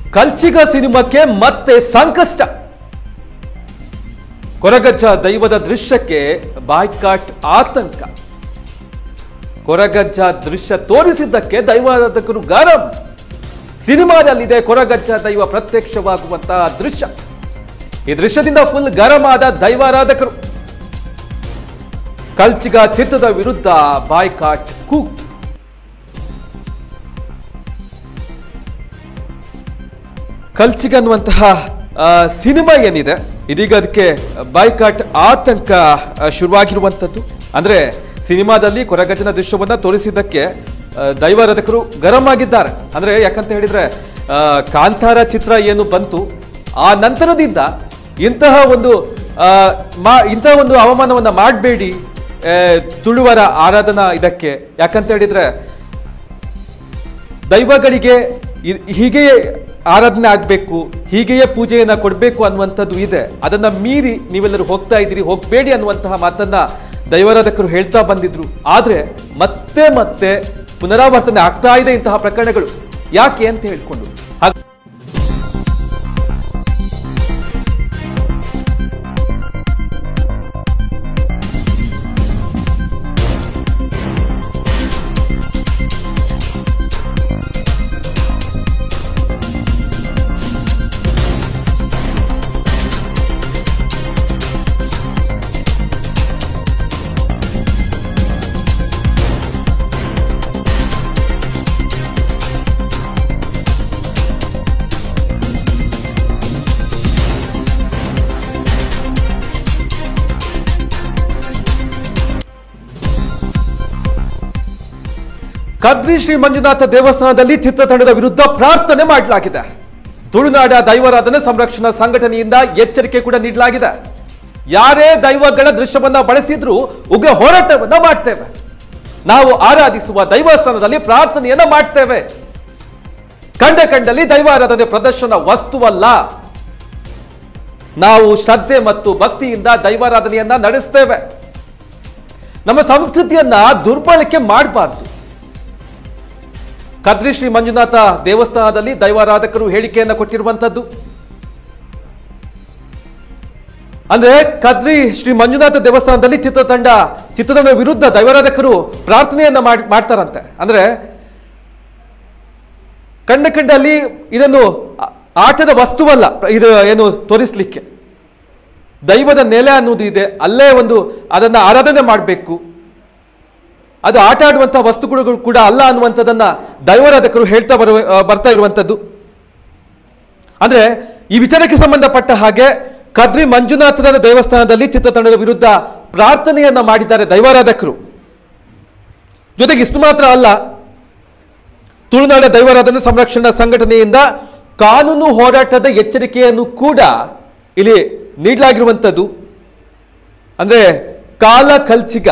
ಕಲ್ಚಿಗ ಸಿನಿಮಾಕ್ಕೆ ಮತ್ತೆ ಸಂಕಷ್ಟ. ಕೊರಗಜ್ಜ ದೈವದ ದೃಶ್ಯಕ್ಕೆ ಬಾಯ್ಕಾಟ್ ಆತಂಕ. ಕೊರಗಜ್ಜ ದೃಶ್ಯ ತೋರಿಸಿದ್ದಕ್ಕೆ ದೈವಾರಾಧಕರು ಗರಂ. ಸಿನಿಮಾದಲ್ಲಿದೆ ಕೊರಗಜ್ಜ ದೈವ ಪ್ರತ್ಯಕ್ಷವಾಗುವಂತಹ ದೃಶ್ಯ. ಈ ದೃಶ್ಯದಿಂದ ಫುಲ್ ಗರಂ ಆದ ದೈವಾರಾಧಕರು. ಕಲ್ಚಿಗ ಚಿತ್ರದ ವಿರುದ್ಧ ಬಾಯ್ಕಾಟ್ ಕೂಗು. ಕಲ್ಚಿಗ ಅನ್ನುವಂತಹ ಸಿನಿಮಾ ಏನಿದೆ ಇದೀಗ ಅದಕ್ಕೆ ಬಾಯ್ಕಾಟ್ ಆತಂಕ ಶುರುವಾಗಿರುವಂಥದ್ದು. ಅಂದ್ರೆ ಸಿನಿಮಾದಲ್ಲಿ ಕೊರಗಜ್ಜನ ದೃಶ್ಯವನ್ನ ತೋರಿಸಿದ್ದಕ್ಕೆ ದೈವಾರಾಧಕರು ಗರಂ ಆಗಿದ್ದಾರೆ. ಅಂದ್ರೆ ಯಾಕಂತ ಹೇಳಿದ್ರೆ ಕಾಂತಾರ ಚಿತ್ರ ಏನು ಬಂತು ಆ ನಂತರದಿಂದ ಇಂತಹ ಒಂದು ಅವಮಾನವನ್ನ ಮಾಡಬೇಡಿ ತುಳುವರ ಆರಾಧನಾ ಇದಕ್ಕೆ. ಯಾಕಂತ ಹೇಳಿದ್ರೆ ದೈವಗಳಿಗೆ ಹೀಗೆಯೇ ಆರಾಧನೆ ಆಗಬೇಕು, ಹೀಗೆಯೇ ಪೂಜೆಯನ್ನ ಕೊಡಬೇಕು ಅನ್ನುವಂಥದ್ದು ಇದೆ. ಅದನ್ನ ಮೀರಿ ನೀವೆಲ್ಲರೂ ಹೋಗ್ತಾ ಇದ್ದೀರಿ, ಹೋಗಬೇಡಿ ಅನ್ನುವಂತಹ ಮಾತನ್ನ ದೈವಾರಾಧಕರು ಹೇಳ್ತಾ ಬಂದಿದ್ರು. ಆದ್ರೆ ಮತ್ತೆ ಮತ್ತೆ ಪುನರಾವರ್ತನೆ ಆಗ್ತಾ ಇದೆ ಇಂತಹ ಪ್ರಕರಣಗಳು. ಯಾಕೆ ಅಂತ ಹೇಳ್ಕೊಂಡು ಕದ್ರಿ ಶ್ರೀ ಮಂಜುನಾಥ ದೇವಸ್ಥಾನದಲ್ಲಿ ಚಿತ್ರತಂಡದ ವಿರುದ್ಧ ಪ್ರಾರ್ಥನೆ ಮಾಡಲಾಗಿದೆ. ತುಳುನಾಡ ದೈವಾರಾಧನೆ ಸಂರಕ್ಷಣಾ ಸಂಘಟನೆಯಿಂದ ಎಚ್ಚರಿಕೆ ಕೂಡ ನೀಡಲಾಗಿದೆ. ಯಾರೇ ದೈವಗಳ ದೃಶ್ಯವನ್ನ ಬಳಸಿದ್ರೂ ಉಗ್ರ ಹೋರಾಟವನ್ನ ಮಾಡ್ತೇವೆ. ನಾವು ಆರಾಧಿಸುವ ದೈವಸ್ಥಾನದಲ್ಲಿ ಪ್ರಾರ್ಥನೆಯನ್ನ ಮಾಡ್ತೇವೆ. ಕಂಡಲ್ಲಿ ದೈವಾರಾಧನೆ ಪ್ರದರ್ಶನ ವಸ್ತುವಲ್ಲ. ನಾವು ಶ್ರದ್ಧೆ ಮತ್ತು ಭಕ್ತಿಯಿಂದ ದೈವಾರಾಧನೆಯನ್ನ ನಡೆಸ್ತೇವೆ. ನಮ್ಮ ಸಂಸ್ಕೃತಿಯನ್ನ ದುರ್ಬಳಕೆ ಮಾಡಬಾರ್ದು. ಕದ್ರಿ ಶ್ರೀ ಮಂಜುನಾಥ ದೇವಸ್ಥಾನದಲ್ಲಿ ದೈವಾರಾಧಕರು ಹೇಳಿಕೆಯನ್ನು ಕೊಟ್ಟಿರುವಂತದ್ದು. ಅಂದ್ರೆ ಕದ್ರಿ ಶ್ರೀ ಮಂಜುನಾಥ ದೇವಸ್ಥಾನದಲ್ಲಿ ಚಿತ್ರತಂಡ ವಿರುದ್ಧ ದೈವಾರಾಧಕರು ಪ್ರಾರ್ಥನೆಯನ್ನ ಮಾಡ್ತಾರಂತೆ. ಅಂದ್ರೆ ಕಂಡಲ್ಲಿ ಇದನ್ನು ಆಟದ ವಸ್ತುವಲ್ಲ, ಇದು ಏನು ತೋರಿಸ್ಲಿಕ್ಕೆ ದೈವದ ನೆಲೆ ಅನ್ನೋದು ಇದೆ, ಅಲ್ಲೇ ಅದನ್ನ ಆರಾಧನೆ ಮಾಡಬೇಕು, ಅದು ಆಟ ಆಡುವಂತಹ ವಸ್ತುಗಳು ಕೂಡ ಅಲ್ಲ ಅನ್ನುವಂಥದ್ದನ್ನ ದೈವಾರಾಧಕರು ಹೇಳ್ತಾ ಬರ್ತಾ ಇರುವಂತದ್ದು. ಅಂದ್ರೆ ಈ ವಿಚಾರಕ್ಕೆ ಸಂಬಂಧಪಟ್ಟ ಹಾಗೆ ಕದ್ರಿ ಮಂಜುನಾಥದ ದೇವಸ್ಥಾನದಲ್ಲಿ ಚಿತ್ರತಂಡದ ವಿರುದ್ಧ ಪ್ರಾರ್ಥನೆಯನ್ನ ಮಾಡಿದ್ದಾರೆ ದೈವಾರಾಧಕರು. ಜೊತೆಗೆ ಇಷ್ಟು ಮಾತ್ರ ಅಲ್ಲ, ತುಳುನಾಡ ದೈವಾರಾಧನೆ ಸಂರಕ್ಷಣಾ ಸಂಘಟನೆಯಿಂದ ಕಾನೂನು ಹೋರಾಟದ ಎಚ್ಚರಿಕೆಯನ್ನು ಕೂಡ ಇಲ್ಲಿ ನೀಡಲಾಗಿರುವಂಥದ್ದು. ಅಂದ್ರೆ ಕಾಲ ಕಲ್ಚಿಗ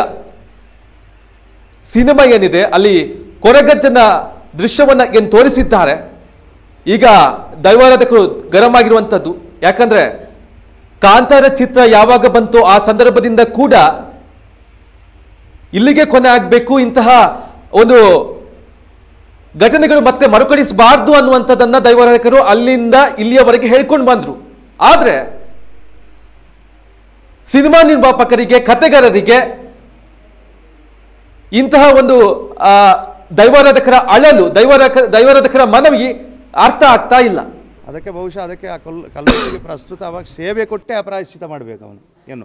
ಸಿನಿಮಾ ಏನಿದೆ ಅಲ್ಲಿ ಕೊರಗಜ್ಜನ ದೃಶ್ಯವನ್ನ ಏನು ತೋರಿಸಿದ್ದಾರೆ, ಈಗ ದೈವಾರಾಧಕರು ಗರಂ ಆಗಿರುವಂಥದ್ದು. ಯಾಕಂದ್ರೆ ಕಾಂತಾರ ಚಿತ್ರ ಯಾವಾಗ ಬಂತು ಆ ಸಂದರ್ಭದಿಂದ ಕೂಡ ಇಲ್ಲಿಗೆ ಕೊನೆ ಆಗಬೇಕು, ಇಂತಹ ಒಂದು ಘಟನೆಗಳು ಮತ್ತೆ ಮರುಕಳಿಸಬಾರ್ದು ಅನ್ನುವಂಥದ್ದನ್ನ ದೈವಾರಾಧಕರು ಅಲ್ಲಿಂದ ಇಲ್ಲಿಯವರೆಗೆ ಹೇಳ್ಕೊಂಡು ಬಂದ್ರು. ಆದ್ರೆ ಸಿನಿಮಾ ನಿರ್ಮಾಪಕರಿಗೆ, ಕಥೆಗಾರರಿಗೆ ಇಂತಹ ದೈವಾರಾಧಕರ ಅಳಲು, ದೈವಾರಾಧಕರ ಮನವಿ ಅರ್ಥ ಆಗ್ತಾ ಇಲ್ಲ. ಅದಕ್ಕೆ ಬಹುಶಃ ಅದಕ್ಕೆ ಆ ಕಲ್ಲುಗೆ ಪ್ರಸ್ತುತ ಅವಾಗ ಸೇವೆ ಕೊಟ್ಟೆ ಅಪರಾಶ್ಚಿತ ಮಾಡಬೇಕು ಅವನು ಏನು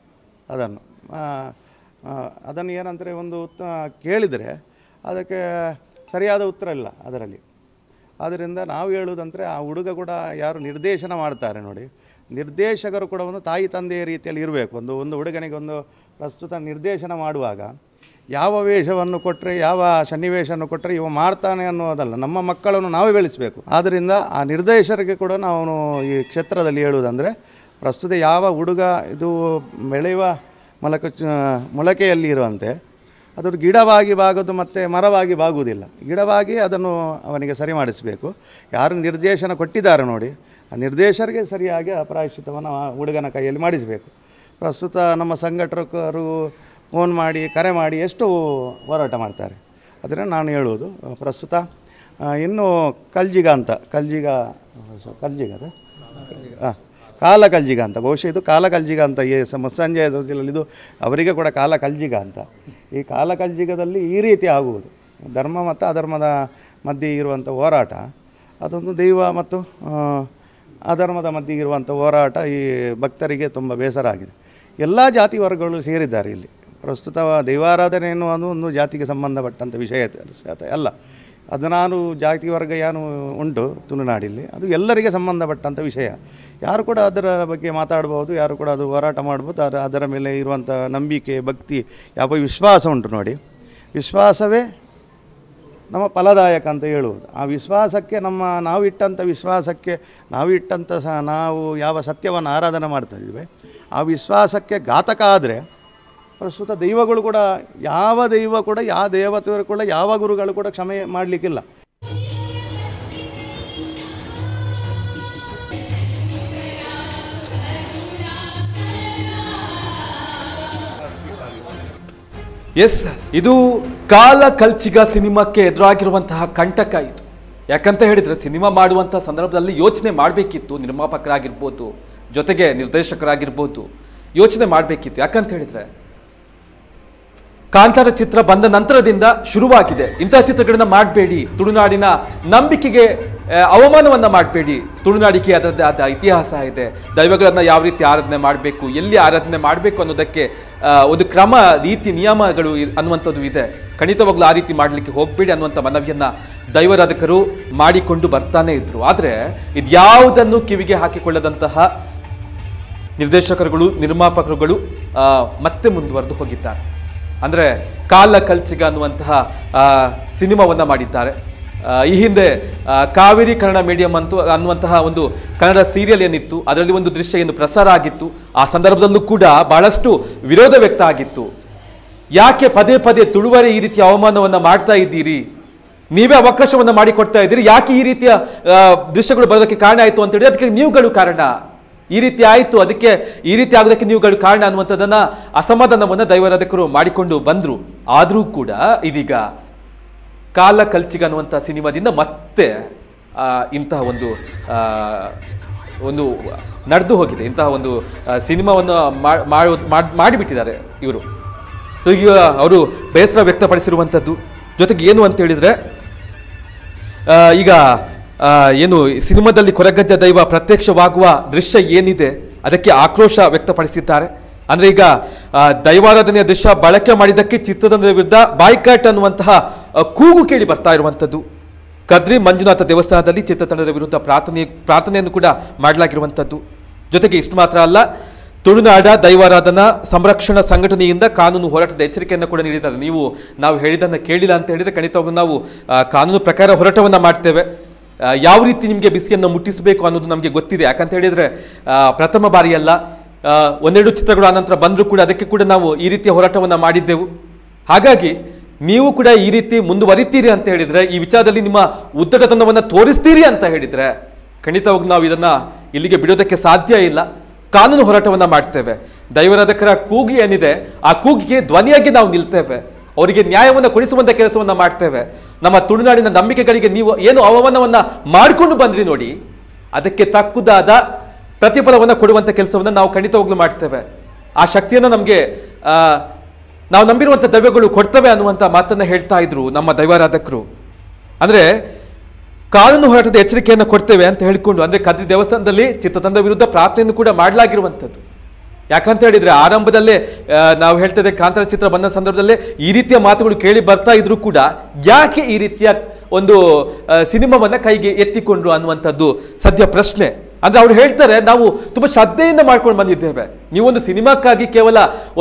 ಅದನ್ನು ಏನಂದರೆ ಕೇಳಿದರೆ ಅದಕ್ಕೆ ಸರಿಯಾದ ಉತ್ತರ ಇಲ್ಲ ಅದರಲ್ಲಿ. ಆದ್ದರಿಂದ ನಾವು ಹೇಳುವುದಂದರೆ ಆ ಹುಡುಗ ಕೂಡ ಯಾರು ನಿರ್ದೇಶನ ಮಾಡ್ತಾರೆ ನೋಡಿ, ನಿರ್ದೇಶಕರು ಕೂಡ ತಾಯಿ ತಂದೆಯ ರೀತಿಯಲ್ಲಿ ಇರಬೇಕು. ಒಂದು ಹುಡುಗನಿಗೆ ಪ್ರಸ್ತುತ ನಿರ್ದೇಶನ ಮಾಡುವಾಗ ಯಾವ ವೇಷವನ್ನು ಕೊಟ್ಟರೆ, ಯಾವ ಸನ್ನಿವೇಶವನ್ನು ಕೊಟ್ಟರೆ ಇವ ಮಾಡ್ತಾನೆ ಅನ್ನೋದಲ್ಲ, ನಮ್ಮ ಮಕ್ಕಳನ್ನು ನಾವೇ ಬೆಳೆಸಬೇಕು. ಆದ್ದರಿಂದ ಆ ನಿರ್ದೇಶಕರಿಗೆ ಕೂಡ ನಾವು ಈ ಕ್ಷೇತ್ರದಲ್ಲಿ ಹೇಳುವುದಂದರೆ ಪ್ರಸ್ತುತ ಯಾವ ಹುಡುಗ ಇದು ಬೆಳೆಯುವ ಮೊಳಕೆಯಲ್ಲಿ ಇರುವಂತೆ ಅದು ಗಿಡವಾಗಿ ಬಾಗೋದು ಮತ್ತು ಮರವಾಗಿ ಬಾಗುವುದಿಲ್ಲ. ಗಿಡವಾಗಿ ಅದನ್ನು ಅವನಿಗೆ ಸರಿ ಮಾಡಿಸಬೇಕು. ಯಾರು ನಿರ್ದೇಶನ ಕೊಟ್ಟಿದ್ದಾರೆ ನೋಡಿ, ಆ ನಿರ್ದೇಶಕರಿಗೆ ಸರಿಯಾಗಿ ಅಪರಾಶ್ಚಿತವನ್ನು ಆ ಹುಡುಗನ ಕೈಯಲ್ಲಿ ಮಾಡಿಸಬೇಕು. ಪ್ರಸ್ತುತ ನಮ್ಮ ಸಂಘಟಕರು ಫೋನ್ ಮಾಡಿ ಕರೆ ಮಾಡಿ ಎಷ್ಟು ಹೋರಾಟ ಮಾಡ್ತಾರೆ. ಅದರಿಂದ ನಾನು ಹೇಳುವುದು ಪ್ರಸ್ತುತ ಇನ್ನು ಕಲ್ಜಿಗ ಅಂತ ಕಲ್ಜಿಗ ಅದೇ ಕಾಲ ಕಲ್ಜಿಗ ಅಂತ, ಬಹುಶಃ ಇದು ಕಾಲ ಕಲ್ಜಿಗ ಅಂತ ಈ ಮುಸ್ಸಂಜೆಯ ದೋಷದಲ್ಲಿ ಇದು ಅವರಿಗೆ ಕೂಡ ಕಾಲ ಕಲ್ಜಿಗ ಅಂತ. ಈ ಕಾಲ ಕಲ್ಜಿಗದಲ್ಲಿ ಈ ರೀತಿ ಆಗುವುದು, ಧರ್ಮ ಮತ್ತು ಅಧರ್ಮದ ಮಧ್ಯೆ ಇರುವಂಥ ಹೋರಾಟ, ಅದೊಂದು ದೈವ ಮತ್ತು ಅಧರ್ಮದ ಮಧ್ಯೆ ಇರುವಂಥ ಹೋರಾಟ ಈ ಭಕ್ತರಿಗೆ ತುಂಬ ಬೇಸರ ಆಗಿದೆ. ಎಲ್ಲ ಜಾತಿ ವರ್ಗಗಳು ಸೇರಿದ್ದಾರೆ ಇಲ್ಲಿ. ಪ್ರಸ್ತುತ ದೈವಾರಾಧನೆ ಎನ್ನುವುದು ಒಂದು ಜಾತಿಗೆ ಸಂಬಂಧಪಟ್ಟಂಥ ವಿಷಯ ಅಲ್ಲ. 16 ಜಾತಿ ವರ್ಗ ಏನು ಉಂಟು ತುಳುನಾಡಿಲ್ಲಿ, ಅದು ಎಲ್ಲರಿಗೆ ಸಂಬಂಧಪಟ್ಟಂಥ ವಿಷಯ. ಯಾರು ಕೂಡ ಅದರ ಬಗ್ಗೆ ಮಾತಾಡ್ಬೋದು, ಯಾರು ಕೂಡ ಅದು ಹೋರಾಟ ಮಾಡ್ಬೋದು. ಅದರ ಮೇಲೆ ಇರುವಂಥ ನಂಬಿಕೆ, ಭಕ್ತಿ, ಯಾವ ವಿಶ್ವಾಸ ಉಂಟು ನೋಡಿ, ವಿಶ್ವಾಸವೇ ನಮ್ಮ ಫಲದಾಯಕ ಅಂತ ಹೇಳುವುದು. ಆ ವಿಶ್ವಾಸಕ್ಕೆ ನಾವು ಇಟ್ಟಂಥ ವಿಶ್ವಾಸಕ್ಕೆ ನಾವು ಯಾವ ಸತ್ಯವನ್ನು ಆರಾಧನೆ ಮಾಡ್ತಾ ಇದ್ದೀವಿ, ಆ ವಿಶ್ವಾಸಕ್ಕೆ ಘಾತಕ ಆದರೆ ಪ್ರಸ್ತುತ ದೈವಗಳು ಕೂಡ ಯಾವ ದೇವತೆಯವರು ಕೂಡ ಯಾವ ಗುರುಗಳು ಕೂಡ ಕ್ಷಮೆ ಮಾಡಲಿಕ್ಕಿಲ್ಲ. ಎಸ್, ಇದು ಕಾಲ ಕಲ್ಚಿಗ ಸಿನಿಮಾಕ್ಕೆ ಎದುರಾಗಿರುವಂತಹ ಕಂಟಕ ಇದು. ಯಾಕಂತ ಹೇಳಿದರೆ ಸಿನಿಮಾ ಮಾಡುವಂಥ ಸಂದರ್ಭದಲ್ಲಿ ಯೋಚನೆ ಮಾಡಬೇಕಿತ್ತು, ನಿರ್ಮಾಪಕರಾಗಿರ್ಬೋದು, ಜೊತೆಗೆ ನಿರ್ದೇಶಕರಾಗಿರ್ಬೋದು, ಯೋಚನೆ ಮಾಡಬೇಕಿತ್ತು. ಯಾಕಂತ ಹೇಳಿದರೆ ಕಾಂತಾರ ಚಿತ್ರ ಬಂದ ನಂತರದಿಂದ ಶುರುವಾಗಿದೆ, ಇಂತಹ ಚಿತ್ರಗಳನ್ನ ಮಾಡಬೇಡಿ, ತುಳುನಾಡಿನ ನಂಬಿಕೆಗೆ ಅವಮಾನವನ್ನು ಮಾಡಬೇಡಿ, ತುಳುನಾಡಿಗೆ ಅದರದ್ದೇ ಆದ ಇತಿಹಾಸ ಇದೆ, ದೈವಗಳನ್ನು ಯಾವ ರೀತಿ ಆರಾಧನೆ ಮಾಡಬೇಕು, ಎಲ್ಲಿ ಆರಾಧನೆ ಮಾಡಬೇಕು ಅನ್ನೋದಕ್ಕೆ ಒಂದು ಕ್ರಮ, ರೀತಿ, ನಿಯಮಗಳು ಅನ್ನುವಂಥದ್ದು ಇದೆ, ಖಂಡಿತವಾಗ್ಲೂ ಆ ರೀತಿ ಮಾಡಲಿಕ್ಕೆ ಹೋಗಬೇಡಿ ಅನ್ನುವಂಥ ಮನವಿಯನ್ನು ದೈವಾರಾಧಕರು ಮಾಡಿಕೊಂಡು ಬರ್ತಾನೆ ಇದ್ರು. ಆದರೆ ಇದ್ಯಾವುದನ್ನು ಕಿವಿಗೆ ಹಾಕಿಕೊಳ್ಳದಂತಹ ನಿರ್ದೇಶಕರುಗಳು, ನಿರ್ಮಾಪಕರುಗಳು ಮತ್ತೆ ಮುಂದುವರೆದು ಹೋಗಿದ್ದಾರೆ. ಅಂದರೆ ಕಾಲ ಕಲ್ಚಿಗ ಅನ್ನುವಂತಹ ಸಿನಿಮಾವನ್ನು ಮಾಡಿದ್ದಾರೆ. ಈ ಹಿಂದೆ ಕಾವೇರಿ ಕನ್ನಡ ಮೀಡಿಯಂ ಅನ್ನುವಂತಹ ಒಂದು ಕನ್ನಡ ಸೀರಿಯಲ್ ಏನಿತ್ತು, ಅದರಲ್ಲಿ ಒಂದು ದೃಶ್ಯ ಏನು ಪ್ರಸಾರ ಆಗಿತ್ತು. ಆ ಸಂದರ್ಭದಲ್ಲೂ ಕೂಡ ಬಹಳಷ್ಟು ವಿರೋಧ ವ್ಯಕ್ತ ಆಗಿತ್ತು. ಯಾಕೆ ಪದೇ ಪದೇ ತುಳುವರೆ ಈ ರೀತಿಯ ಅವಮಾನವನ್ನು ಮಾಡ್ತಾ ಇದ್ದೀರಿ, ನೀವೇ ಅವಕಾಶವನ್ನು ಮಾಡಿಕೊಡ್ತಾ ಇದ್ದೀರಿ, ಯಾಕೆ ಈ ರೀತಿಯ ದೃಶ್ಯಗಳು ಬರೋದಕ್ಕೆ ಕಾರಣ ಆಯಿತು ಅಂತ ಹೇಳಿ, ಅದಕ್ಕೆ ನೀವುಗಳು ಕಾರಣ, ಈ ರೀತಿ ಆಯಿತು, ಅದಕ್ಕೆ ಈ ರೀತಿ ಆಗೋದಕ್ಕೆ ನೀವುಗಳು ಕಾರಣ ಅನ್ನುವಂಥದ್ದನ್ನು ಅಸಮಾಧಾನವನ್ನು ದೈವಾರಾಧಕರು ಮಾಡಿಕೊಂಡು ಬಂದರು. ಆದರೂ ಕೂಡ ಇದೀಗ ಕಾಲ ಕಲ್ಚಿಗ ಅನ್ನುವಂಥ ಸಿನಿಮಾದಿಂದ ಮತ್ತೆ ಇಂತಹ ಒಂದು ನಡೆದು ಹೋಗಿದೆ, ಇಂತಹ ಒಂದು ಸಿನಿಮಾವನ್ನು ಮಾಡಿಬಿಟ್ಟಿದ್ದಾರೆ ಇವರು. ಸೊ ಈಗ ಅವರು ಬೇಸರ ವ್ಯಕ್ತಪಡಿಸಿರುವಂಥದ್ದು. ಜೊತೆಗೆ ಏನು ಅಂತ ಹೇಳಿದರೆ, ಈಗ ಏನು ಸಿನಿಮಾದಲ್ಲಿ ಕೊರಗಜ್ಜ ದೈವ ಪ್ರತ್ಯಕ್ಷವಾಗುವ ದೃಶ್ಯ ಏನಿದೆ ಅದಕ್ಕೆ ಆಕ್ರೋಶ ವ್ಯಕ್ತಪಡಿಸಿದ್ದಾರೆ. ಅಂದರೆ ಈಗ ದೈವಾರಾಧನೆಯ ದೃಶ್ಯ ಬಳಕೆ ಮಾಡಿದ್ದಕ್ಕೆ ಚಿತ್ರತಂಡದ ವಿರುದ್ಧ ಬಾಯ್ಕಾಟ್ ಅನ್ನುವಂತಹ ಕೂಗು ಕೇಳಿ ಬರ್ತಾ ಇರುವಂಥದ್ದು. ಕದ್ರಿ ಮಂಜುನಾಥ ದೇವಸ್ಥಾನದಲ್ಲಿ ಚಿತ್ರತಂಡದ ವಿರುದ್ಧ ಪ್ರಾರ್ಥನೆಯನ್ನು ಕೂಡ ಮಾಡಲಾಗಿರುವಂಥದ್ದು. ಜೊತೆಗೆ ಇಷ್ಟು ಮಾತ್ರ ಅಲ್ಲ, ತುಳುನಾಡ ದೈವಾರಾಧನಾ ಸಂರಕ್ಷಣಾ ಸಂಘಟನೆಯಿಂದ ಕಾನೂನು ಹೋರಾಟದ ಎಚ್ಚರಿಕೆಯನ್ನು ಕೂಡ ನೀಡಿದ್ದಾರೆ. ನಾವು ಹೇಳಿದ್ದನ್ನು ಕೇಳಿಲ್ಲ ಅಂತ ಹೇಳಿದರೆ ಖಂಡಿತವಾಗ್ಲೂ ನಾವು ಕಾನೂನು ಪ್ರಕಾರ ಹೋರಾಟವನ್ನು ಮಾಡ್ತೇವೆ. ಯಾವ ರೀತಿ ನಿಮಗೆ ಬಿಸಿಯನ್ನು ಮುಟ್ಟಿಸಬೇಕು ಅನ್ನೋದು ನಮಗೆ ಗೊತ್ತಿದೆ. ಯಾಕಂತ ಹೇಳಿದರೆ ಪ್ರಥಮ ಬಾರಿಯಲ್ಲ, ಒಂದೆರಡು ಚಿತ್ರಗಳು ಆನಂತರ ಬಂದರೂ ಕೂಡ ಅದಕ್ಕೆ ಕೂಡ ನಾವು ಈ ರೀತಿಯ ಹೋರಾಟವನ್ನು ಮಾಡಿದ್ದೆವು. ಹಾಗಾಗಿ ನೀವು ಕೂಡ ಈ ರೀತಿ ಮುಂದುವರಿತೀರಿ ಅಂತ ಹೇಳಿದರೆ, ಈ ವಿಚಾರದಲ್ಲಿ ನಿಮ್ಮ ಉದ್ದಟತನವನ್ನು ತೋರಿಸ್ತೀರಿ ಅಂತ ಹೇಳಿದರೆ ಖಂಡಿತವಾಗ್ಲೂ ನಾವು ಇದನ್ನು ಇಲ್ಲಿಗೆ ಬಿಡೋದಕ್ಕೆ ಸಾಧ್ಯ ಇಲ್ಲ. ಕಾನೂನು ಹೋರಾಟವನ್ನು ಮಾಡ್ತೇವೆ. ದೈವಾರಾಧಕರ ಕೂಗು ಏನಿದೆ ಆ ಕೂಗಿಗೆ ಧ್ವನಿಯಾಗಿ ನಾವು ನಿಲ್ತೇವೆ, ಅವರಿಗೆ ನ್ಯಾಯವನ್ನು ಕೊಡಿಸುವಂಥ ಕೆಲಸವನ್ನು ಮಾಡ್ತೇವೆ. ನಮ್ಮ ತುಳುನಾಡಿನ ನಂಬಿಕೆಗಳಿಗೆ ನೀವು ಏನು ಅವಮಾನವನ್ನು ಮಾಡಿಕೊಂಡು ಬಂದ್ರಿ ನೋಡಿ, ಅದಕ್ಕೆ ತಕ್ಕುದಾದ ಪ್ರತಿಫಲವನ್ನು ಕೊಡುವಂಥ ಕೆಲಸವನ್ನು ನಾವು ಖಂಡಿತವಾಗ್ಲೂ ಮಾಡ್ತೇವೆ. ಆ ಶಕ್ತಿಯನ್ನು ನಮಗೆ ನಾವು ನಂಬಿರುವಂಥ ದೈವಗಳು ಕೊಡ್ತವೆ ಅನ್ನುವಂಥ ಮಾತನ್ನು ಹೇಳ್ತಾ ಇದ್ರು ನಮ್ಮ ದೈವಾರಾಧಕರು. ಅಂದರೆ ಕಾನೂನು ಹೋರಾಟದ ಎಚ್ಚರಿಕೆಯನ್ನು ಕೊಡ್ತೇವೆ ಅಂತ ಹೇಳಿಕೊಂಡು, ಅಂದರೆ ಕದ್ರಿ ದೇವಸ್ಥಾನದಲ್ಲಿ ಚಿತ್ರತಂಡ ವಿರುದ್ಧ ಪ್ರಾರ್ಥನೆಯನ್ನು ಕೂಡ ಮಾಡಲಾಗಿರುವಂಥದ್ದು. ಯಾಕಂತ ಹೇಳಿದರೆ ಆರಂಭದಲ್ಲೇ ನಾವು ಹೇಳ್ತೇವೆ, ಕಾಂತಾರ ಚಿತ್ರ ಬಂದ ಸಂದರ್ಭದಲ್ಲೇ ಈ ರೀತಿಯ ಮಾತುಗಳು ಕೇಳಿ ಬರ್ತಾ ಇದ್ರು ಕೂಡ ಯಾಕೆ ಈ ರೀತಿಯ ಒಂದು ಸಿನಿಮಾವನ್ನು ಕೈಗೆ ಎತ್ತಿಕೊಂಡ್ರು ಅನ್ನುವಂಥದ್ದು ಸದ್ಯ ಪ್ರಶ್ನೆ. ಅಂದರೆ ಅವ್ರು ಹೇಳ್ತಾರೆ, ನಾವು ತುಂಬ ಶ್ರದ್ಧೆಯಿಂದ ಮಾಡ್ಕೊಂಡು ಬಂದಿದ್ದೇವೆ. ನೀವೊಂದು ಸಿನಿಮಾಕ್ಕಾಗಿ ಕೇವಲ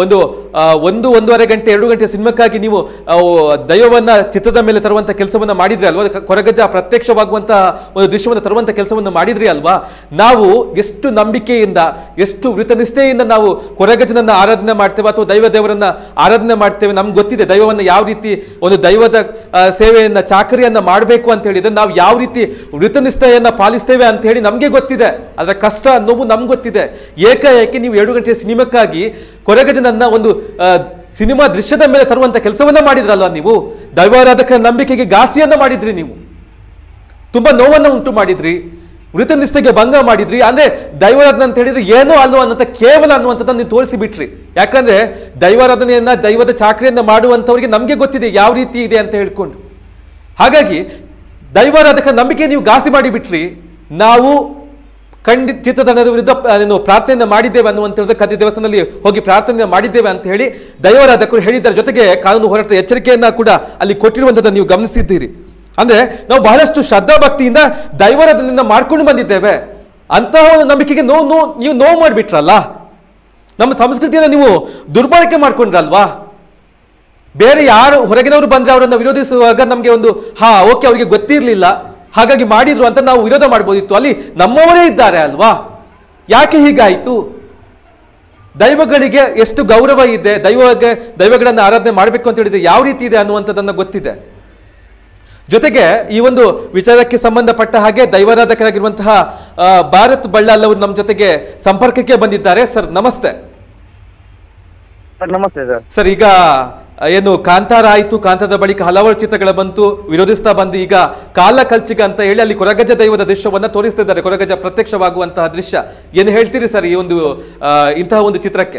ಒಂದೂವರೆ ಗಂಟೆ 2 ಗಂಟೆ ಸಿನಿಮಾಕ್ಕಾಗಿ ನೀವು ದೈವವನ್ನು ಚಿತ್ರದ ಮೇಲೆ ತರುವಂಥ ಕೆಲಸವನ್ನು ಮಾಡಿದ್ರಿ ಅಲ್ವಾ, ಕೊರಗಜ್ಜ ಪ್ರತ್ಯಕ್ಷವಾಗುವಂಥ ಒಂದು ದೃಶ್ಯವನ್ನು ತರುವಂಥ ಕೆಲಸವನ್ನು ಮಾಡಿದ್ರಿ ಅಲ್ವಾ. ನಾವು ಎಷ್ಟು ನಂಬಿಕೆಯಿಂದ, ಎಷ್ಟು ವೃತನಿಷ್ಠೆಯಿಂದ ನಾವು ಕೊರಗಜ್ಜನನ್ನು ಆರಾಧನೆ ಮಾಡ್ತೇವೆ ಅಥವಾ ದೇವರನ್ನು ಆರಾಧನೆ ಮಾಡ್ತೇವೆ. ನಮ್ಗೆ ಗೊತ್ತಿದೆ ದೈವವನ್ನು ಯಾವ ರೀತಿ, ಒಂದು ದೈವದ ಸೇವೆಯನ್ನು, ಚಾಕರಿಯನ್ನು ಮಾಡಬೇಕು ಅಂತ ಹೇಳಿದ್ರೆ ನಾವು ಯಾವ ರೀತಿ ವೃತನಿಷ್ಠೆಯನ್ನು ಪಾಲಿಸ್ತೇವೆ ಅಂತ ಹೇಳಿ ನಮಗೆ ಗೊತ್ತಿದೆ. ಅದರ ಕಷ್ಟ ನೋವು ನಮ್ಗೆ ಗೊತ್ತಿದೆ. ಏಕಾಏಕಿ ನೀವು 2 ಗಂಟೆಯ ಸಿನಿಮಾಕ್ಕಾಗಿ ಕೊರಗಜ್ಜನನ್ನ ಒಂದು ಸಿನಿಮಾ ದೃಶ್ಯದ ಮೇಲೆ ತರುವಂತ ಕೆಲಸವನ್ನ ಮಾಡಿದ್ರಲ್ವ ನೀವು. ದೈವಾರಾಧಕರ ನಂಬಿಕೆಗೆ ಘಾಸಿಯನ್ನ ಮಾಡಿದ್ರಿ ನೀವು. ತುಂಬಾ ನೋವನ್ನು ಉಂಟು ಮಾಡಿದ್ರಿ, ವೃತ ನಿಷ್ಠೆಗೆ ಭಂಗ ಮಾಡಿದ್ರಿ. ಅಂದ್ರೆ ದೈವಾರಾಧನೆ ಅಂತ ಹೇಳಿದ್ರೆ ಏನೋ ಅಲ್ಲೋ ಅನ್ನೋಂಥ ಕೇವಲ ಅನ್ನುವಂಥದ್ದನ್ನು ನೀವು ತೋರಿಸಿ ಬಿಟ್ರಿ. ಯಾಕಂದ್ರೆ ದೈವಾರಾಧನೆಯನ್ನ, ದೈವದ ಚಾಕರಿಯನ್ನ ಮಾಡುವಂಥವ್ರಿಗೆ ನಮಗೆ ಗೊತ್ತಿದೆ ಯಾವ ರೀತಿ ಇದೆ ಅಂತ ಹೇಳ್ಕೊಂಡು. ಹಾಗಾಗಿ ದೈವಾರಾಧಕ ನಂಬಿಕೆ ನೀವು ಘಾಸಿ ಮಾಡಿಬಿಟ್ರಿ. ನಾವು ಖಂಡಿತ ಚಿತ್ರತಂಡದ ವಿರುದ್ಧ ಪ್ರಾರ್ಥನೆಯನ್ನು ಮಾಡಿದ್ದೇವೆ ಅನ್ನುವಂಥದ್ದು, ಕದ್ದಿ ದೇವಸ್ಥಾನದಲ್ಲಿ ಹೋಗಿ ಪ್ರಾರ್ಥನೆ ಮಾಡಿದ್ದೇವೆ ಅಂತ ಹೇಳಿ ದೈವಾರಾಧಕರು ಹೇಳಿದ್ದಾರೆ. ಜೊತೆಗೆ ಕಾನೂನು ಹೋರಾಟದ ಎಚ್ಚರಿಕೆಯನ್ನ ಕೂಡ ಅಲ್ಲಿ ಕೊಟ್ಟಿರುವಂಥದ್ದನ್ನು ನೀವು ಗಮನಿಸಿದ್ದೀರಿ. ಅಂದ್ರೆ ನಾವು ಬಹಳಷ್ಟು ಶ್ರದ್ಧಾ ಭಕ್ತಿಯಿಂದ ದೈವಾರಾಧನೆಯನ್ನ ಮಾಡ್ಕೊಂಡು ಬಂದಿದ್ದೇವೆ. ಅಂತಹ ಒಂದು ನಂಬಿಕೆಗೆ ನೀವು ನೋವು ಮಾಡಿಬಿಟ್ರಲ್ಲ. ನಮ್ಮ ಸಂಸ್ಕೃತಿಯನ್ನು ನೀವು ದುರ್ಬಳಕೆ ಮಾಡ್ಕೊಂಡ್ರಲ್ವಾ. ಬೇರೆ ಯಾರು ಹೊರಗಿನವರು ಬಂದ್ರೆ ಅವರನ್ನು ವಿರೋಧಿಸುವಾಗ ನಮಗೆ ಒಂದು ಓಕೆ ಅವರಿಗೆ ಗೊತ್ತಿರಲಿಲ್ಲ ಹಾಗಾಗಿ ಮಾಡಿದ್ರು ಅಂತ ನಾವು ವಿರೋಧ ಮಾಡ್ಬೋದಿತ್ತು. ಅಲ್ಲಿ ನಮ್ಮವರೇ ಇದ್ದಾರೆ ಅಲ್ವಾ, ಯಾಕೆ ಹೀಗಾಯಿತು? ದೈವಗಳಿಗೆ ಎಷ್ಟು ಗೌರವ ಇದೆ, ದೈವಗಳನ್ನು ಆರಾಧನೆ ಮಾಡಬೇಕು ಅಂತ ಹೇಳಿದ್ರೆ ಯಾವ ರೀತಿ ಇದೆ ಅನ್ನುವಂಥದ್ದನ್ನು ಗೊತ್ತಿದೆ. ಜೊತೆಗೆ ಈ ಒಂದು ವಿಚಾರಕ್ಕೆ ಸಂಬಂಧಪಟ್ಟ ಹಾಗೆ ದೈವಾರಾಧಕರಾಗಿರುವಂತಹ ಭಾರತ್ ಬಳ್ಳಾಲ್ ಅವರು ನಮ್ಮ ಜೊತೆಗೆ ಸಂಪರ್ಕಕ್ಕೆ ಬಂದಿದ್ದಾರೆ. ಸರ್ ನಮಸ್ತೆ. ನಮಸ್ತೆ ಸರ್. ಸರ್, ಈಗ ಏನು ಕಾಂತಾರ ಆಯಿತು, ಕಾಂತಾರದ ಬಳಿಕ ಹಲವಾರು ಚಿತ್ರಗಳ ಬಂತು, ವಿರೋಧಿಸ್ತಾ ಬಂದು ಈಗ ಕಾಲ ಕಲ್ಚಿಗ ಅಂತ ಹೇಳಿ ಅಲ್ಲಿ ಕೊರಗಜ್ಜ ದೈವದ ದೃಶ್ಯವನ್ನ ತೋರಿಸ್ತಿದ್ದಾರೆ, ಕೊರಗಜ್ಜ ಪ್ರತ್ಯಕ್ಷವಾಗುವಂತಹ ದೃಶ್ಯ. ಏನು ಹೇಳ್ತೀರಿ ಸರ್ ಈ ಒಂದು ಇಂತಹ ಒಂದು ಚಿತ್ರಕ್ಕೆ?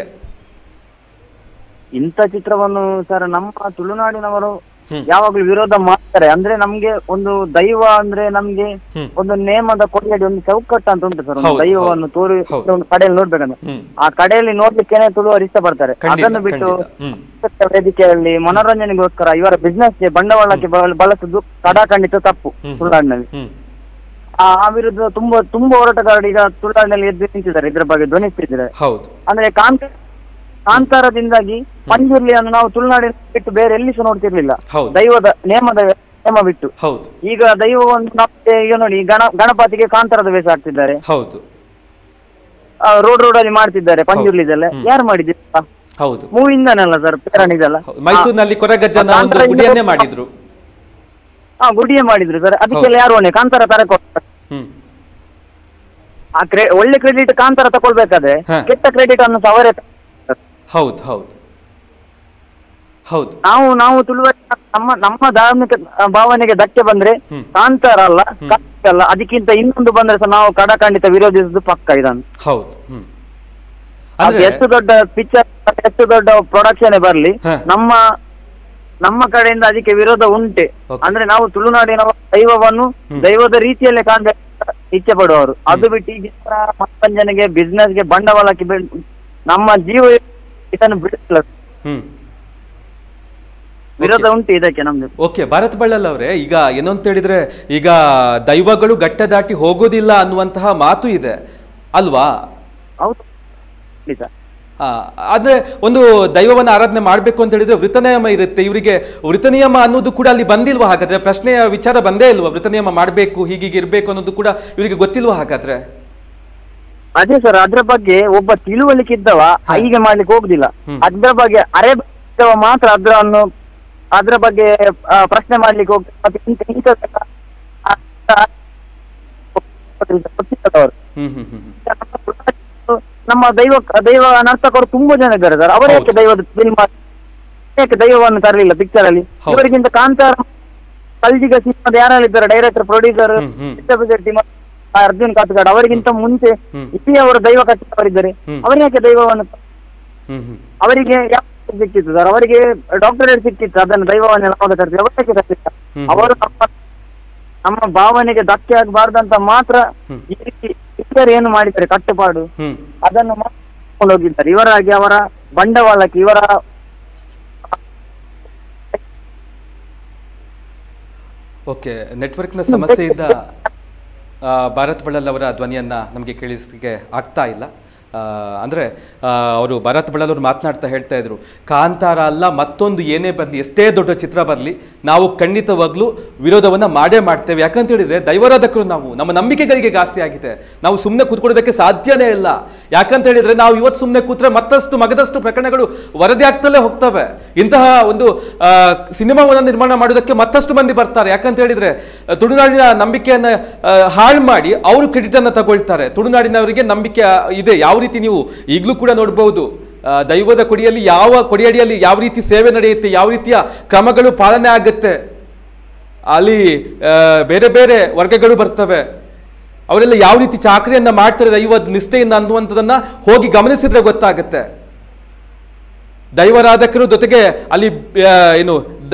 ಇಂಥ ಚಿತ್ರವನ್ನು ಸರ್ ನಮ್ಮ ತುಳುನಾಡಿನವರು ಯಾವಾಗ್ಲೂ ವಿರೋಧ ಮಾಡ್ತಾರೆ. ಅಂದ್ರೆ ನಮ್ಗೆ ಒಂದು ದೈವ ಅಂದ್ರೆ ನಮ್ಗೆ ಒಂದು ನೇಮದ ಕೊಡಿಯಡಿ ಒಂದು ಚೌಕಟ್ಟು ಅಂತ ಉಂಟು ಸರ್. ಒಂದು ದೈವವನ್ನು ತೋರಿ ಒಂದು ಕಡೆಯಲ್ಲಿ ನೋಡ್ಬೇಕಂದ್ರೆ ಆ ಕಡೆಯಲ್ಲಿ ನೋಡ್ಲಿಕ್ಕೇನೆ ತುಳುವರು ಇಷ್ಟಪಡ್ತಾರೆ. ಅದನ್ನು ಬಿಟ್ಟು ವೇದಿಕೆಯಲ್ಲಿ ಮನೋರಂಜನೆಗೋಸ್ಕರ ಇವರ ಬಿಸ್ನೆಸ್ಗೆ ಬಂಡವಾಳಕ್ಕೆ ಬಳಸುದು ಕಡಾಖಂಡಿತ ತಪ್ಪು ತುಳುನಾಡಿನಲ್ಲಿ. ಆ ವಿರುದ್ಧ ತುಂಬಾ ಹೋರಾಟಗಾರರು ಈಗ ತುಳುನಾಡಿನಲ್ಲಿ ಎದ್ದು ನಿಂತಿದ್ದಾರೆ, ಇದ್ರ ಬಗ್ಗೆ ಧ್ವನಿಸ್ತಿದ್ದಾರೆ. ಅಂದ್ರೆ ಕಾಂತಾರದಿಂದಾಗಿ ಪಂಜುರ್ಲಿಯನ್ನು ನಾವು ತುಳುನಾಡಿನ ಬಿಟ್ಟು ಬೇರೆ ಎಲ್ಲಿ ಸಹ ನೋಡ್ತಿರ್ಲಿಲ್ಲ, ದೈವದ ನೇಮ ಬಿಟ್ಟು. ಈಗ ದೈವವನ್ನು ನಮಗೆ ಈಗ ನೋಡಿ ಗಣಪತಿಗೆ ಕಾಂತಾರದ ವೇಷ ಆಗ್ತಿದ್ದಾರೆ, ರೋಡ್ ಅಲ್ಲಿ ಮಾಡ್ತಿದ್ದಾರೆ ಪಂಜುರ್ಲಿದೆಲ್ಲ. ಯಾರು ಮಾಡಿದ್ದೀರಾ? ಮೂವಿಂದನಲ್ಲ ಸರ್, ಪ್ರೇರಣಿದಲ್ಲ. ಮೈಸೂರಿನಲ್ಲಿ ಕೊರಗಜ್ಜನ ಗುಡಿಯನ್ನೇ ಮಾಡಿದ್ರು. ಗುಡಿಯೇ ಮಾಡಿದ್ರು ಸರ್. ಅದಕ್ಕೆಲ್ಲ ಯಾರು ಹೊಣೆ? ಕಾಂತಾರ ತರ ಒಳ್ಳೆ ಕ್ರೆಡಿಟ್ ಕಾಂತಾರ ತಗೊಳ್ಬೇಕಾದ್ರೆ ಕೆಟ್ಟ ಕ್ರೆಡಿಟ್ ಅನ್ನು ಅವರೇ. ಹೌದು ಹೌದು ಹೌದು. ನಾವು ತುಳುವ ನಮ್ಮ ಧಾರ್ಮಿಕ ಭಾವನೆಗೆ ಧಕ್ಕೆ ಬಂದ್ರೆ ಕಾಂತಾರ ಅಲ್ಲ, ಅಲ್ಲ, ಅದಕ್ಕಿಂತ ಇನ್ನೊಂದು ಬಂದ್ರೆ ಸಹ ನಾವು ಕಡಖಂಡಿತ ವಿರೋಧಿಸುದು ಪಕ್ಕ ಇದನ್ನು. ಹೌದು. ಎಷ್ಟು ದೊಡ್ಡ ಪಿಕ್ಚರ್, ಎಷ್ಟು ದೊಡ್ಡ ಪ್ರೊಡಕ್ಷನ್ ಬರ್ಲಿ, ನಮ್ಮ ಕಡೆಯಿಂದ ಅದಕ್ಕೆ ವಿರೋಧ ಉಂಟೆ. ಅಂದ್ರೆ ನಾವು ತುಳುನಾಡಿನ ದೈವವನ್ನು ದೈವದ ರೀತಿಯಲ್ಲೇ ಕಾಣಬೇಕು ಇಚ್ಛೆ ಪಡುವವರು. ಅದು ಬಿಟ್ಟು ಈ ಮನೋರಂಜನೆಗೆ, ಬಿಸ್ನೆಸ್ಗೆ, ಬಂಡವಾಳಕ್ಕೆ ನಮ್ಮ ಜೀವ ಇದನ್ನು ಬಿಡಿಸಲ್ಲ. ವಿರೋಧ ಉಂಟು ಇದಕ್ಕೆ ನಮ್ದು. ಓಕೆ, ಭಾರತ್ ಬಳ್ಳಾಲ್ ಅವರೇ, ಈಗ ಏನು ಅಂತ ಹೇಳಿದ್ರೆ ಈಗ ದೈವಗಳು ಗಟ್ಟ ದಾಟಿ ಹೋಗೋದಿಲ್ಲ ಅನ್ನುವಂತಹ ಮಾತು ಇದೆ ಅಲ್ವಾ? ಹೌದು. ಆದ್ರೆ ಒಂದು ದೈವವನ್ನ ಆರಾಧನೆ ಮಾಡ್ಬೇಕು ಅಂತ ಹೇಳಿದ್ರೆ ವೃತ ನಿಯಮ ಇರುತ್ತೆ. ಇವರಿಗೆ ವೃತ ನಿಯಮ ಅನ್ನೋದು ಕೂಡ ಅಲ್ಲಿ ಬಂದಿಲ್ವಾ? ಹಾಗಾದ್ರೆ ಪ್ರಶ್ನೆಯ ವಿಚಾರ ಬಂದೇ ಇಲ್ವಾ? ವೃತ ನಿಯಮ ಮಾಡ್ಬೇಕು, ಹೀಗೀಗೆ ಇರ್ಬೇಕು ಅನ್ನೋದು ಕೂಡ ಇವರಿಗೆ ಗೊತ್ತಿಲ್ವಾ ಹಾಗಾದ್ರೆ? ಅದೇ ಸರ್, ಅದ್ರ ಬಗ್ಗೆ ಒಬ್ಬ ತಿಳುವಳಿಕೆ ಇದ್ದವ ಹೀಗೆ ಮಾಡ್ಲಿಕ್ಕೆ ಹೋಗುದಿಲ್ಲ. ಅದ್ರ ಬಗ್ಗೆ ಅರೆ ಮಾತ್ರ ಅದ್ರ ಬಗ್ಗೆ ಪ್ರಶ್ನೆ ಮಾಡ್ಲಿಕ್ಕೆ ಹೋಗ್ತಾರೆ. ನಮ್ಮ ದೈವ ನರ್ತಕರು ತುಂಬಾ ಜನ ಇದ್ದಾರೆ ಸರ್. ಅವರೇ ದೈವದ ಫಿಲ್ಮ್ ದೈವವನ್ನು ತರಲಿಲ್ಲ ಪಿಕ್ಚರ್ ಅಲ್ಲಿ. ಇವರಿಗಿಂತ ಕಾಂತಾರ ಕಲ್ಜಿಗ ಸಿನಿಮಾದ ಯಾರಿದ್ದಾರೆ ಡೈರೆಕ್ಟರ್, ಪ್ರೊಡ್ಯೂಸರ್, ಅರ್ಜುನ್ ಕಾತ್ಗಾಡ್, ಅವರಿಗಿಂತ ಮುಂಚೆ ಇಲ್ಲಿ ಅವರು ದೈವ ಕಟ್ಟಿದವರಿದ್ದಾರೆ. ಅವರು ಯಾಕೆ ದೈವವನ್ನು, ಅವರಿಗೆ ಸಿಕ್ಕಿತ್ತು ಸರ್, ಅವರಿಗೆ ಡಾಕ್ಟರೇಟ್ ಸಿಕ್ಕಿತ್ತು, ಅದನ್ನು ದೈವವನ್ನು ಅವರು ನಮ್ಮ ಭಾವನೆಗೆ ಧಕ್ಕೆ ಆಗಬಾರ್ದಂತ ಮಾತ್ರ ಈ ರೀತಿ ಪಿಕ್ಚರ್ ಏನು ಮಾಡಿದ್ದಾರೆ ಕಟ್ಟುಪಾಡು, ಅದನ್ನು ಮಾಡ್ಕೊಂಡು ಹೋಗಿದ್ದಾರೆ. ಇವರಾಗಿ ಅವರ ಬಂಡವಾಳಕ್ಕೆ, ಇವರ ಓಕೆ ನೆಟ್ವರ್ಕ್ನ ಸಮಸ್ಯೆಯಿಂದ ಭಾರತ್ ಬಳ್ಳಾಲ್ ಅವರ ಧ್ವನಿಯನ್ನ ನಮಗೆ ಕೇಳಿಸಲಿಕ್ಕೆ ಆಗ್ತಾ ಇಲ್ಲ. ಅಂದರೆ ಅವರು ಭಾರತ್ ಬಳ್ಳಾಲ್ ಅವರು ಮಾತನಾಡ್ತಾ ಹೇಳ್ತಾ ಇದ್ರು, ಕಾಂತಾರ ಅಲ್ಲ ಮತ್ತೊಂದು ಏನೇ ಬರಲಿ, ಎಷ್ಟೇ ದೊಡ್ಡ ಚಿತ್ರ ಬರಲಿ, ನಾವು ಖಂಡಿತವಾಗ್ಲೂ ವಿರೋಧವನ್ನು ಮಾಡೇ ಮಾಡ್ತೇವೆ. ಯಾಕಂತ ಹೇಳಿದ್ರೆ ದೈವಾರಾಧಕರು ನಾವು, ನಮ್ಮ ನಂಬಿಕೆಗಳಿಗೆ ಘಾಸಿ ಆಗಿದೆ. ನಾವು ಸುಮ್ಮನೆ ಕೂತ್ಕೊಳ್ಳೋದಕ್ಕೆ ಸಾಧ್ಯನೇ ಇಲ್ಲ. ಯಾಕಂತ ಹೇಳಿದ್ರೆ ನಾವು ಇವತ್ತು ಸುಮ್ಮನೆ ಕೂತ್ರೆ ಮತ್ತಷ್ಟು ಮಗದಷ್ಟು ಪ್ರಕರಣಗಳು ವರದಿ ಆಗ್ತಲೇ ಹೋಗ್ತವೆ. ಇಂತಹ ಒಂದು ಸಿನಿಮಾವನ್ನು ನಿರ್ಮಾಣ ಮಾಡೋದಕ್ಕೆ ಮತ್ತಷ್ಟು ಮಂದಿ ಬರ್ತಾರೆ. ಯಾಕಂತ ಹೇಳಿದ್ರೆ ತುಳುನಾಡಿನ ನಂಬಿಕೆಯನ್ನು ಹಾಳು ಮಾಡಿ ಅವರು ಕ್ರೆಡಿಟನ್ನು ತಗೊಳ್ತಾರೆ. ತುಳುನಾಡಿನವರಿಗೆ ನಂಬಿಕೆ ಇದೆ. ಯಾವ ರೀತಿ ನೀವು ಈಗಲೂ ಕೂಡ ನೋಡಬಹುದು, ದೈವದ ಕೊಡಿಯಲ್ಲಿ ಯಾವ ಕೊಡಿಯಡಿಯಲ್ಲಿ ಯಾವ ರೀತಿ ಸೇವೆ ನಡೆಯುತ್ತೆ, ಯಾವ ರೀತಿಯ ಕ್ರಮಗಳು ಪಾಲನೆ ಆಗುತ್ತೆ ಅಲ್ಲಿ ಬೇರೆ ಬೇರೆ ವರ್ಗಗಳು ಬರ್ತವೆ. ಅವರೆಲ್ಲ ಯಾವ ರೀತಿ ಚಾಕರಿಯನ್ನ ಮಾಡ್ತಾರೆ ದೈವದ ನಿಷ್ಠೆಯಿಂದ ಅನ್ನುವಂಥದ್ದನ್ನ ಹೋಗಿ ಗಮನಿಸಿದ್ರೆ ಗೊತ್ತಾಗುತ್ತೆ. ದೈವಾರಾಧಕರು ಜೊತೆಗೆ ಅಲ್ಲಿ ಏನು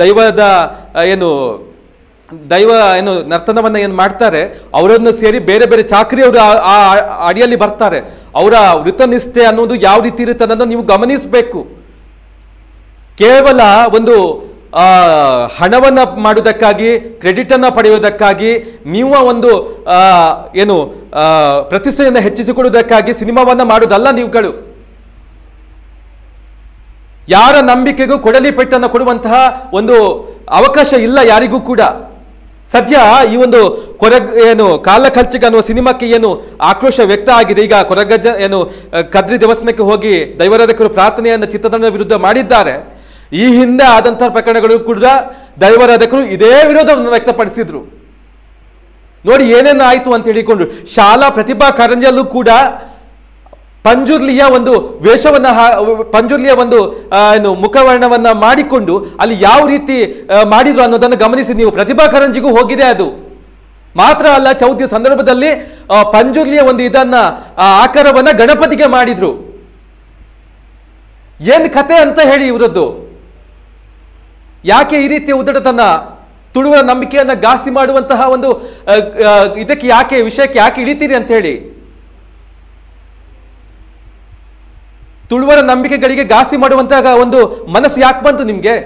ದೈವ ನರ್ತನವನ್ನ ಏನು ಮಾಡ್ತಾರೆ ಅವರನ್ನು ಸೇರಿ ಬೇರೆ ಬೇರೆ ಚಾಕರಿಯವರು ಆ ಅಡಿಯಲ್ಲಿ ಬರ್ತಾರೆ. ಅವರ ವೃತ್ತನಿಷ್ಠೆ ಅನ್ನೋದು ಯಾವ ರೀತಿ ಇರುತ್ತೆ ಅನ್ನೋದನ್ನ ನೀವು ಗಮನಿಸಬೇಕು. ಕೇವಲ ಒಂದು ಹಣವನ್ನ ಮಾಡುವುದಕ್ಕಾಗಿ, ಕ್ರೆಡಿಟ್ ಅನ್ನ ಪಡೆಯುವುದಕ್ಕಾಗಿ, ನೀವು ಒಂದು ಪ್ರತಿಷ್ಠೆಯನ್ನು ಹೆಚ್ಚಿಸಿಕೊಳ್ಳುವುದಕ್ಕಾಗಿ ಸಿನಿಮಾವನ್ನ ಮಾಡುವುದಲ್ಲ ನೀವುಗಳು. ಯಾರ ನಂಬಿಕೆಗೂ ಕೊಡಲಿ ಪೆಟ್ಟನ್ನು ಕೊಡುವಂತಹ ಒಂದು ಅವಕಾಶ ಇಲ್ಲ ಯಾರಿಗೂ ಕೂಡ. ಸದ್ಯ ಈ ಒಂದು ಕಾಲ ಖರ್ಚಿಗೆ ಅನ್ನುವ ಸಿನಿಮಾಕ್ಕೆ ಆಕ್ರೋಶ ವ್ಯಕ್ತ ಆಗಿದೆ. ಈಗ ಕೊರಗಜ್ಜ ಕದ್ರಿ ದೇವಸ್ಥಾನಕ್ಕೆ ಹೋಗಿ ದೈವಾರಾಧಕರು ಪ್ರಾರ್ಥನೆಯನ್ನು ಚಿತ್ರತಂಡದ ವಿರುದ್ಧ ಮಾಡಿದ್ದಾರೆ. ಈ ಹಿಂದೆ ಆದಂತಹ ಪ್ರಕರಣಗಳು ಕೂಡ ದೈವಾರಾಧಕರು ಇದೇ ವಿರೋಧವನ್ನು ವ್ಯಕ್ತಪಡಿಸಿದ್ರು. ನೋಡಿ ಏನೇನು ಆಯ್ತು ಅಂತ ಹೇಳಿಕೊಂಡು ಶಾಲಾ ಪ್ರತಿಭಾ ಕಾರಂಜಿಯಲ್ಲೂ ಕೂಡ ಪಂಜುರ್ಲಿಯ ಒಂದು ವೇಷವನ್ನ ಪಂಜುರ್ಲಿಯ ಒಂದು ಮುಖವರ್ಣವನ್ನ ಮಾಡಿಕೊಂಡು ಅಲ್ಲಿ ಯಾವ ರೀತಿ ಮಾಡಿದ್ರು ಅನ್ನೋದನ್ನು ಗಮನಿಸಿ ನೀವು. ಪ್ರತಿಭಾ ಕಾರಂಜಿಗೂ ಹೋಗಿದೆ ಅದು. ಮಾತ್ರ ಅಲ್ಲ, ಚೌತಿಯ ಸಂದರ್ಭದಲ್ಲಿ ಪಂಜುರ್ಲಿಯ ಒಂದು ಇದನ್ನ ಆಕಾರವನ್ನ ಗಣಪತಿಗೆ ಮಾಡಿದ್ರು. ಏನ್ ಕತೆ ಅಂತ ಹೇಳಿ ಇವರದ್ದು. ಯಾಕೆ ಈ ರೀತಿಯ ಉದ್ದಟತನ, ತುಳುವರ ನಂಬಿಕೆಯನ್ನ ಘಾಸಿ ಮಾಡುವಂತಹ ಒಂದು ಇದಕ್ಕೆ ಯಾಕೆ ವಿಷಯಕ್ಕೆ ಯಾಕೆ ಇಳಿತೀರಿ ಅಂತ ಹೇಳಿ. ತುಳುವರ ನಂಬಿಕೆಗಳಿಗೆ ಘಾಸಿ ಮಾಡುವಂತಹ ಒಂದು ಮನಸ್ಸು ಯಾಕೆ ಬಂತು ನಿಮ್ಗೆ?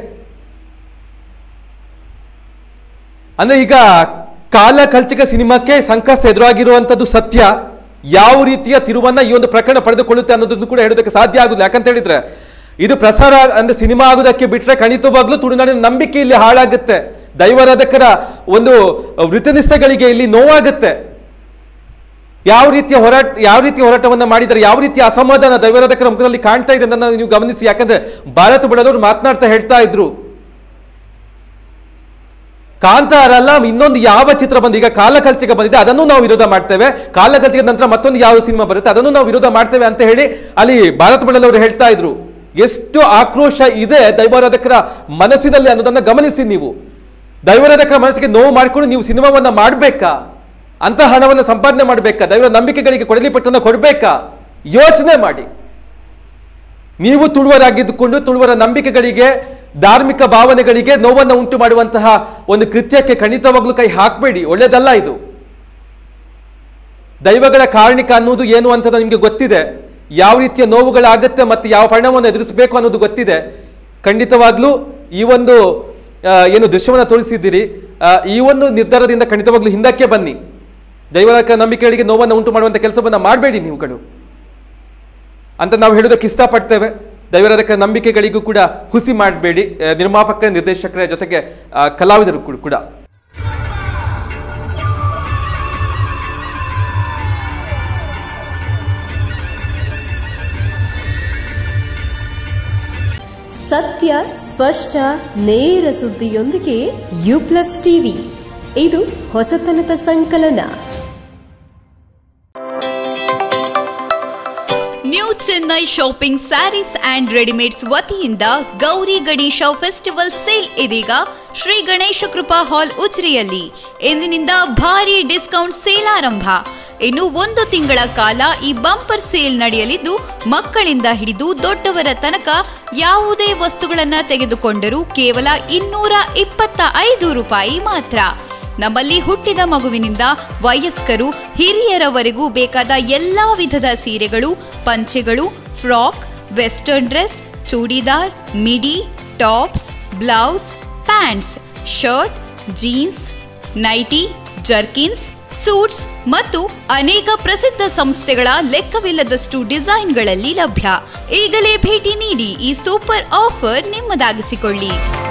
ಅಂದ್ರೆ ಈಗ ಕಾಲ ಕಲ್ಚಿಕ ಸಿನಿಮಾಕ್ಕೆ ಸಂಕಷ್ಟ ಎದುರಾಗಿರುವಂತದ್ದು ಸತ್ಯ. ಯಾವ ರೀತಿಯ ತಿರುವನ್ನ ಈ ಒಂದು ಪ್ರಕರಣ ಪಡೆದುಕೊಳ್ಳುತ್ತೆ ಅನ್ನೋದನ್ನು ಕೂಡ ಹೇಳೋದಕ್ಕೆ ಸಾಧ್ಯ ಆಗುದಿಲ್ಲ. ಯಾಕಂತ ಹೇಳಿದ್ರೆ ಇದು ಪ್ರಸಾರ ಅಂದ್ರೆ ಸಿನಿಮಾ ಆಗೋದಕ್ಕೆ ಬಿಟ್ರೆ ಖಂಡಿತವಾಗ್ಲೂ ತುಳುನಾಡಿನ ನಂಬಿಕೆ ಇಲ್ಲಿ ಹಾಳಾಗುತ್ತೆ. ದೈವಾರಾಧಕರ ಒಂದು ವೃತ್ತನಿಷ್ಠೆಗಳಿಗೆ ಇಲ್ಲಿ ನೋವಾಗುತ್ತೆ. ಯಾವ ರೀತಿಯ ಹೋರಾಟವನ್ನ ಮಾಡಿದರೆ, ಯಾವ ರೀತಿಯ ಅಸಮಾಧಾನ ದೈವಾರಾಧಕರ ಮುಖದಲ್ಲಿ ಕಾಣ್ತಾ ಇದೆ ಅಂತ ನೀವು ಗಮನಿಸಿ. ಯಾಕಂದ್ರೆ ಭಾರತ ಬಡದವರು ಮಾತನಾಡ್ತಾ ಹೇಳ್ತಾ ಇದ್ರು, ಕಾಂತಾರ ಅಲ್ಲ ಇನ್ನೊಂದು ಯಾವ ಚಿತ್ರ ಬಂದು ಈಗ ಕಾಲ ಕಲ್ಚಿಗೆ ಬಂದಿದೆ ಅದನ್ನು ನಾವು ವಿರೋಧ ಮಾಡ್ತೇವೆ, ಕಾಲ ಕಲ್ಚಿಗೆ ನಂತರ ಮತ್ತೊಂದು ಯಾವ ಸಿನಿಮಾ ಬರುತ್ತೆ ಅದನ್ನು ನಾವು ವಿರೋಧ ಮಾಡ್ತೇವೆ ಅಂತ ಹೇಳಿ ಅಲ್ಲಿ ಭಾರತ ಬಡದವರು ಹೇಳ್ತಾ ಇದ್ರು. ಎಷ್ಟು ಆಕ್ರೋಶ ಇದೆ ದೈವಾರಾಧಕರ ಮನಸ್ಸಿನಲ್ಲಿ ಅನ್ನೋದನ್ನ ಗಮನಿಸಿ ನೀವು. ದೈವಾರಾಧಕರ ಮನಸ್ಸಿಗೆ ನೋವು ಮಾಡಿಕೊಂಡು ನೀವು ಸಿನಿಮಾವನ್ನ ಮಾಡಬೇಕಾ? ಅಂತ ಹಣವನ್ನು ಸಂಪಾದನೆ ಮಾಡಬೇಕಾ? ದೈವ ನಂಬಿಕೆಗಳಿಗೆ ಕೊಡಲಿ ಪಟ್ಟನ್ನು ಕೊಡಬೇಕಾ? ಯೋಚನೆ ಮಾಡಿ. ನೀವು ತುಳುವರಾಗಿದ್ದುಕೊಂಡು ತುಳುವರ ನಂಬಿಕೆಗಳಿಗೆ, ಧಾರ್ಮಿಕ ಭಾವನೆಗಳಿಗೆ ನೋವನ್ನು ಉಂಟು ಮಾಡುವಂತಹ ಒಂದು ಕೃತ್ಯಕ್ಕೆ ಖಂಡಿತವಾಗ್ಲೂ ಕೈ ಹಾಕಬೇಡಿ. ಒಳ್ಳೆಯದಲ್ಲ ಇದು. ದೈವಗಳ ಕಾರಣಿಕ ಅನ್ನೋದು ಏನು ಅಂತ ನಿಮಗೆ ಗೊತ್ತಿದೆ. ಯಾವ ರೀತಿಯ ನೋವುಗಳಾಗುತ್ತೆ ಮತ್ತು ಯಾವ ಪರಿಣಾಮವನ್ನು ಎದುರಿಸಬೇಕು ಅನ್ನೋದು ಗೊತ್ತಿದೆ. ಖಂಡಿತವಾಗ್ಲೂ ಈ ಒಂದು ದೃಶ್ಯವನ್ನು ತೋರಿಸಿದ್ದೀರಿ. ಈ ಒಂದು ನಿರ್ಧಾರದಿಂದ ಖಂಡಿತವಾಗ್ಲೂ ಹಿಂದಕ್ಕೆ ಬನ್ನಿ. ದೈವಗಳ ನಂಬಿಕೆಗಳಿಗೆ ನೋವನ್ನು ಉಂಟು ಮಾಡುವಂಥ ಕೆಲಸವನ್ನು ಮಾಡಬೇಡಿ ನೀವುಗಳು ಅಂತ ನಾವು ಹೇಳೋದಕ್ಕೆ ಇಷ್ಟಪಡ್ತೇವೆ. ದೈವಾರಾಧಕರ ನಂಬಿಕೆಗಳಿಗೂ ಕೂಡ ಹುಸಿ ಮಾಡಬೇಡಿ. ನಿರ್ಮಾಪಕ, ನಿರ್ದೇಶಕರ ಜೊತೆಗೆ ಕಲಾವಿದರು ಕೂಡ. ಸತ್ಯ, ಸ್ಪಷ್ಟ, ನೇರ ಸುದ್ದಿಯೊಂದಿಗೆ U+ ಟಿವಿ. ಇದು ಹೊಸತನದ ಸಂಕಲನ. New Chennai shopping sarees and readymades ವತಿಯಿಂದ ಗೌರಿ ಗಣೇಶ ಫೆಸ್ಟಿವಲ್ ಸೇಲ್ ಇದೀಗ ಶ್ರೀ ಗಣೇಶ ಕೃಪಾ ಹಾಲ್ ಉಜಿರೆಯಲ್ಲಿ ಇಂದಿನಿಂದ ಭಾರಿ ಡಿಸ್ಕೌಂಟ್ ಸೇಲ್ ಆರಂಭ. ಇನ್ನು 1 ತಿಂಗಳ ಕಾಲ ಈ ಬಂಪರ್ ಸೇಲ್ ನಡೆಯಲಿದ್ದು, ಮಕ್ಕಳಿಂದ ಹಿಡಿದು ದೊಡ್ಡವರ ತನಕ ಯಾವುದೇ ವಸ್ತುಗಳನ್ನು ತೆಗೆದುಕೊಂಡರೂ ಕೇವಲ 225 ರೂಪಾಯಿ ಮಾತ್ರ. ನಮ್ಮಲ್ಲಿ ಹುಟ್ಟಿದ ಮಗುವಿನಿಂದ ವಯಸ್ಕರು, ಹಿರಿಯರವರೆಗೂ ಬೇಕಾದ ಎಲ್ಲಾ ವಿಧದ ಸೀರೆಗಳು, ಪಂಚೆಗಳು, frock, western dress, churidar, midi, tops, blouse, pants, shirt, jeans, nighty, jerkins, suits ಮತ್ತು ಅನೇಕ ಪ್ರಸಿದ್ಧ ಸಂಸ್ಥೆಗಳ ಲೆಕ್ಕವಿಲ್ಲದಷ್ಟು ಡಿಸೈನ್ಗಳಲ್ಲಿ ಲಭ್ಯ. ಈಗಲೇ ಭೇಟಿ ನೀಡಿ ಈ ಸೂಪರ್ ಆಫರ್ ನಿಮ್ಮದಾಗಿಸಿಕೊಳ್ಳಿ.